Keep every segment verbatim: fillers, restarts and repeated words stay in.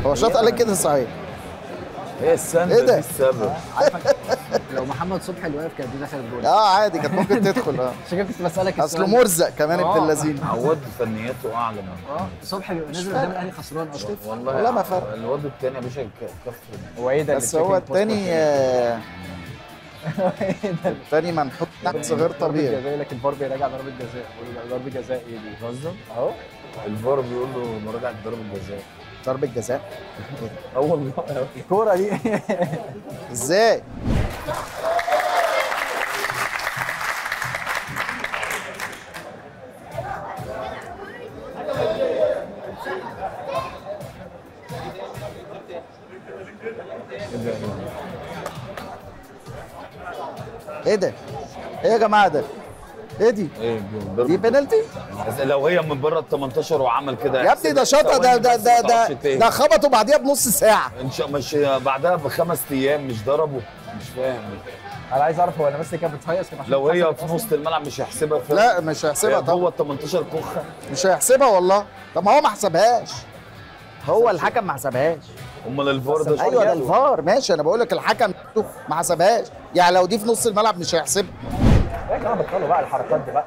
هو شاط عليك كده صحيح. هي السنه إيه ده؟ دي السبب. عارفك لو محمد صبحي اللي واقف كانت دي دخلت جول. اه عادي كانت ممكن تدخل. اه عشان كده كنت بسالك اصله مرزق كمان ابن آه. اللذين. عواد فنياته اعلى من اه صبحي بيبقى نازل قدام الاهلي خسران اصلا. والله والله ما فرق. الواد الثاني يا باشا كف. هو ايه ده بس هو التاني آه، التاني منحوت نحس غير طبيعي. جزاء لكن الفار بيراجع ضربه جزاء. ضربه جزاء ايه دي؟ بتهزر؟ اهو الفار بيقول له مراجعه ضربه جزاء. ضربة جزاء اه والله الكوره دي. ازاي؟ ايه ده؟ ايه يا جماعه ده؟ ايه دي؟ ايه دي بينالتي؟ لو هي من بره ال تمنتاشر وعمل كده يا ابني ده شاطه ده ده ده ده, ده خبطوا بعديها بنص ساعه. ان شاء مش بعدها بخمس ايام مش ضربه. مش فاهم. انا عايز اعرف هو انا بس كانت بتهيص كان عشان لو هي اتحسبت في أصلاً؟ نص الملعب مش هيحسبها. لا مش هيحسبها طبعا. هو ال تمنتاشر كخه مش هيحسبها والله. طب ما هو ما حسبهاش. هو الحكم ما حسبهاش. امال الفار ده ايوه ده الفار ماشي. انا بقول لك الحكم ما حسبهاش. يعني لو دي في نص الملعب مش هيحسبها. يا جماعه بطلوا بقى الحركات دي بقى.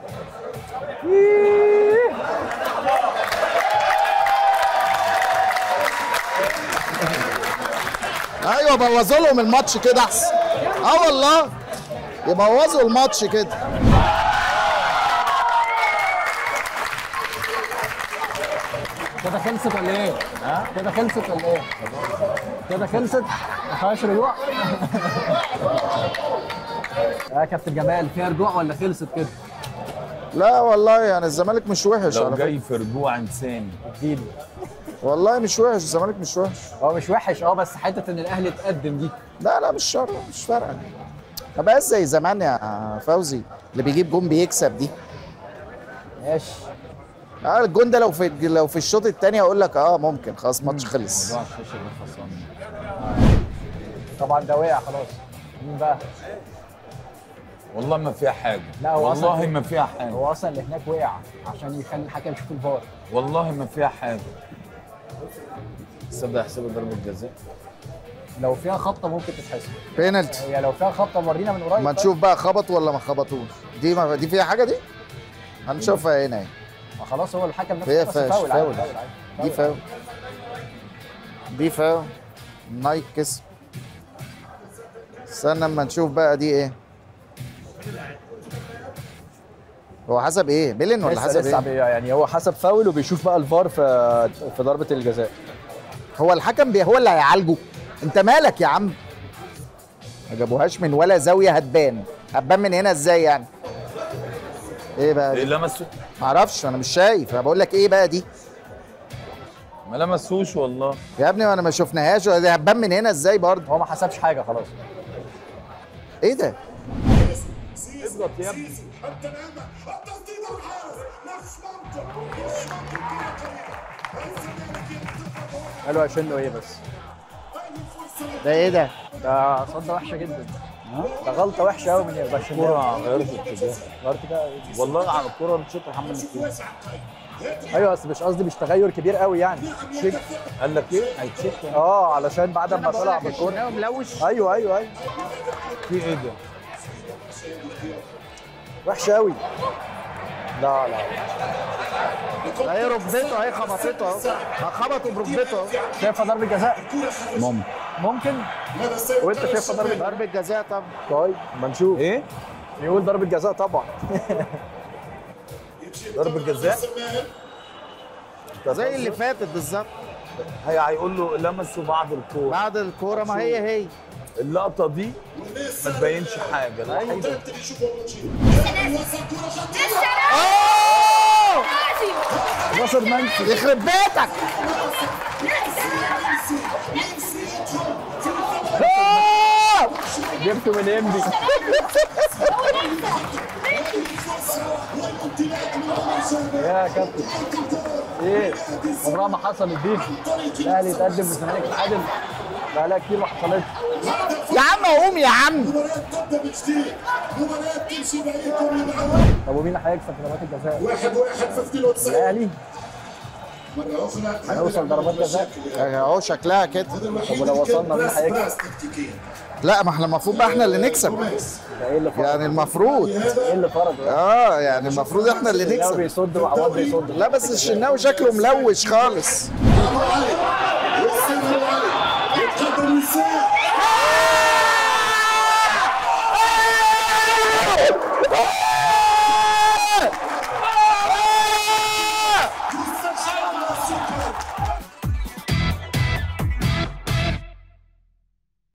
ايوه بوظوا لهم الماتش كده احسن. اه والله يبوظوا الماتش كده. كده خلصت ولا ايه؟ ها؟ كده خلصت ولا ايه؟ كده خلصت؟ ما فيهاش رجوع؟ يا كابتن جمال فيها رجوع ولا خلصت كده؟ لا والله يعني الزمالك مش وحش لو على فكره. جاي في رجوع انساني اديني. والله مش وحش الزمالك مش وحش. هو مش وحش اه بس حته ان الاهلي اتقدم دي. لا لا مش شرط مش فارقه. ما بقاش زي زمان يا فوزي اللي بيجيب جون بيكسب دي. ماشي. اه الجون ده لو في لو في الشوط الثاني اقول لك اه ممكن خلاص ماتش خلص. موضوع الشاشه ده خلصان. طبعا ده وقع خلاص. مين بقى؟ والله ما فيها حاجه. لا هو والله أصلاً ما فيها حاجه. هو اصلا اللي هناك وقع عشان يخلي الحكم يشوف الفار. والله ما فيها حاجه. تصدق احسبها ضربه جزاء. لو فيها خبطه ممكن تتحسب. بينالتي. هي لو فيها خبطه ورينا من قريب. ما نشوف بقى خبطوا ولا ما خبطوش. دي ما دي فيها حاجه دي؟ هنشوفها هنا اهي. ما خلاص هو الحكم نفسه فيها بس فاش فاول عادي، فاول. فاول عادي. دي فاول. دي فاول. نايك كسب. استنى اما نشوف بقى دي ايه. هو حسب ايه؟ بيلين ولا لسه حسب لسه ايه؟ بي- يعني هو حسب فاول وبيشوف بقى الفار في في ضربه الجزاء. هو الحكم بي هو اللي هيعالجه. انت مالك يا عم؟ ما جابوهاش من ولا زاويه هتبان. هتبان من هنا ازاي يعني؟ ايه بقى ايه دي؟ لمسه؟ معرفش انا مش شايف. انا بقول لك ايه بقى دي؟ ما لمسوش والله. يا ابني ما انا ما شفناهاش. دي هتبان من هنا ازاي برضه؟ هو ما حسبش حاجه خلاص. ايه ده؟ اضغط يا ابني. قالوا عشان له ايه بس؟ ده ايه ده؟ ده صدة وحشه جدا. ده غلطه وحشه قوي من الباشا. الكوره غيرت الاتجاه. غلطه كده. والله على الكوره الشوط محمد الكوره. ايوه بس مش قصدي مش تغير كبير قوي يعني. تشيك. قال لك ايه؟ هيتشيك. اه علشان بعد ما طلع بالكوره ملوش. ايوه ايوه ايوه في ايه ده؟ وحشه قوي. لا لا ده هي ركبته اهي خبطته اهو. خبطوا بركبته اهو. شايفها ضربه جزاء؟ ممكن. ممكن. وانت شايفها ضربه جزاء؟ ضربة جزاء طبعا. طيب ما نشوف. ايه؟ يقول ضربه جزاء طبعا. ضربه جزاء؟ زي اللي فاتت بالظبط. هي هيقول له لمسوا بعض الكوره. بعد الكوره ما هي هي. اللقطه دي ما تبينش حاجه. الوحيده ناصر منسي. يخرب بيتك. جبته من انبي. يا كابتن ايه عمرها ما حصلت دي. الاهلي يتقدم والزمالك يتعادل بقالها كتير ما حصلتش. يا عم قوم يا عم. طب ومين اللي هيكسب في ضربات الجزاء؟ واحد واحد في فتيل وتسعين. الاهلي. هنوصل ضربات جزاء. اهو شكلها كده. طب ولو وصلنا مين هيكسب؟ لا ما احنا المفروض بقى احنا اللي نكسب. ده ايه اللي فرض؟ يعني المفروض ايه اللي فرض؟ اه يعني المفروض احنا اللي الشناوي نكسب. بيصد وعواد بيصد. لا بس الشناوي شكله ملوش خالص.